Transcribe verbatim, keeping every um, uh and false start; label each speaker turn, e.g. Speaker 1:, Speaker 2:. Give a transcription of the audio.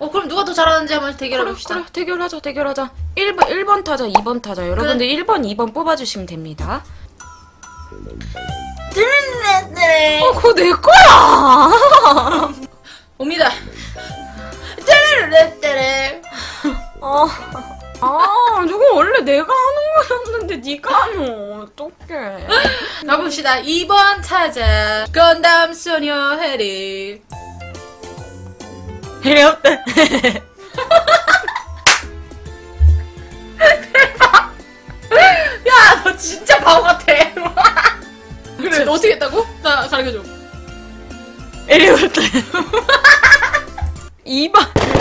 Speaker 1: 어, 그럼 누가 더 잘하는지 한번 대결해봅시다.
Speaker 2: 그래, 그래, 대결하자, 대결하자. 일 번, 일 번 타자, 이 번 타자. 여러분들 그래. 일 번, 이 번 뽑아주시면 됩니다. 어, 그거 내 거야!
Speaker 1: 옵니다.
Speaker 2: 어, 아, 저거 원래 내가 하는 거였는데 네가 하면 어떡해.
Speaker 1: 가봅시다. 이 번 타자 건담 소녀 해리.
Speaker 2: 해리 어때?
Speaker 1: 대박. 야, 너 진짜 바보 같아. 그래, 너 어떻게 했다고? 나 가르쳐줘.
Speaker 2: 해리 어때? 이 번